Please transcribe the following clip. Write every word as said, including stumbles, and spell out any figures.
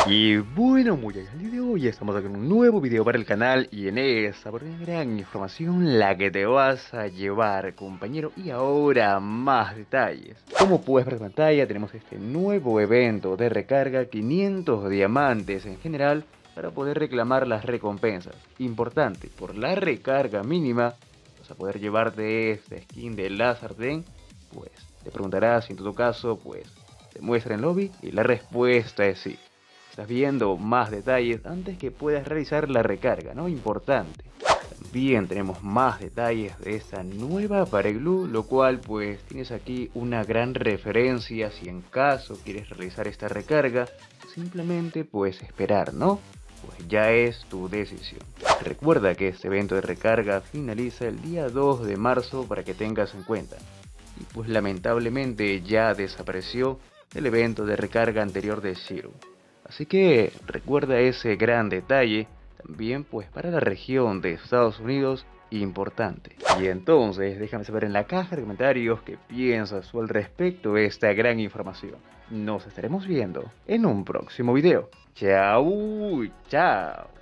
Y bueno muchachos, el día de hoy estamos aquí en un nuevo video para el canal y en esta por una gran información la que te vas a llevar, compañero. Y ahora más detalles. Como puedes ver en pantalla, tenemos este nuevo evento de recarga, quinientos diamantes en general, para poder reclamar las recompensas. Importante, por la recarga mínima vas a poder llevarte esta skin de la sartén. Pues te preguntarás si en todo caso pues te muestra en lobby, y la respuesta es sí. Estás viendo más detalles antes que puedas realizar la recarga, ¿no? Importante. También tenemos más detalles de esta nueva pared glue, lo cual pues tienes aquí una gran referencia si en caso quieres realizar esta recarga. Simplemente pues esperar, ¿no? Pues ya es tu decisión. Recuerda que este evento de recarga finaliza el día dos de marzo para que tengas en cuenta. Y pues lamentablemente ya desapareció el evento de recarga anterior de Zero. Así que recuerda ese gran detalle, también pues para la región de Estados Unidos, importante. Y entonces déjame saber en la caja de comentarios qué piensas tú al respecto de esta gran información. Nos estaremos viendo en un próximo video. Chao, chao.